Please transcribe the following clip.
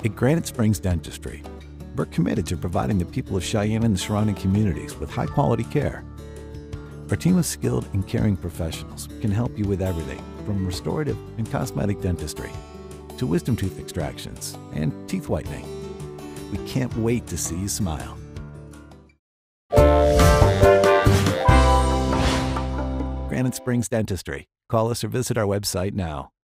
At Granite Springs Dentistry, we're committed to providing the people of Cheyenne and the surrounding communities with high-quality care. Our team of skilled and caring professionals can help you with everything from restorative and cosmetic dentistry to wisdom tooth extractions and teeth whitening. We can't wait to see you smile. Granite Springs Dentistry. Call us or visit our website now.